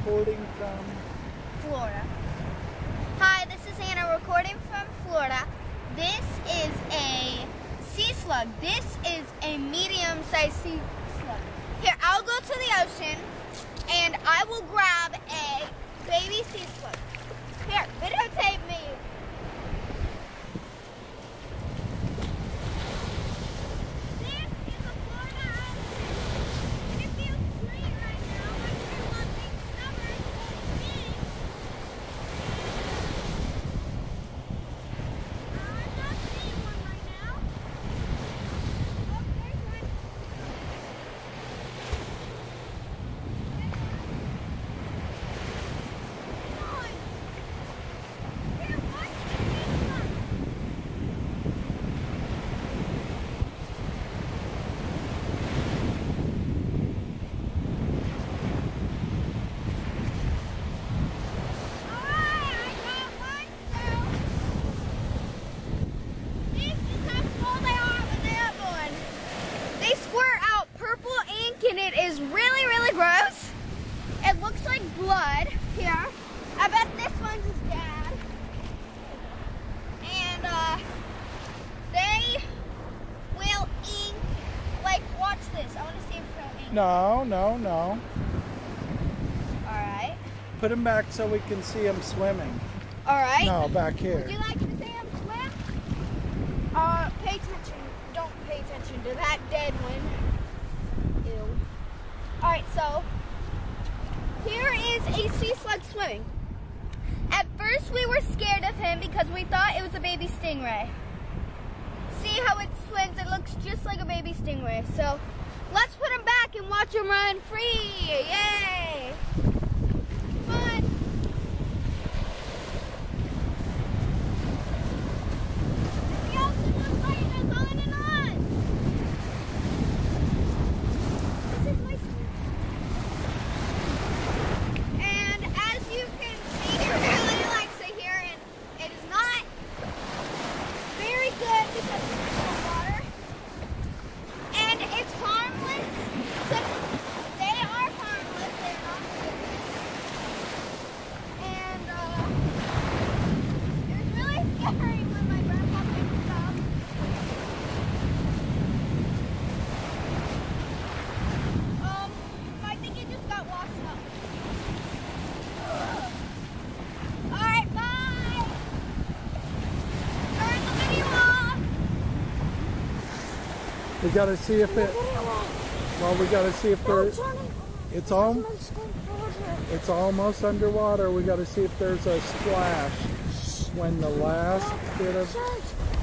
recording from Florida. Hi, this is Anna recording from Florida. This is a sea slug. This is a medium-sized sea slug. Here, I'll go to the ocean and I will grab a baby sea slug. Here, videotape me. And it is really, really gross. It looks like blood here. I bet this one's his dad. And they will ink, like, watch this. I want to see if they'll ink. No. Alright. Put him back so we can see him swimming. Alright. No, back here. Would you like to see him swim? Pay attention. Don't pay attention to that dead one. Ew. Alright, so here is a sea slug swimming. At first we were scared of him because we thought it was a baby stingray. See how it swims? It looks just like a baby stingray. So let's put him back and watch him run free. Yay! Fun! The ocean light is on and on. This is my swim. And as you can see, he really likes it here, and it is not very good because it's cold water. And it's harmless. So they are harmless. They're not poisonous. And it was really scary when my grandpa picked it up. I think it just got washed up. Alright, bye! Turn the video off! We gotta see if it. Well, we gotta see if there. It's almost underwater. We gotta see if there's a splash when the last bit of.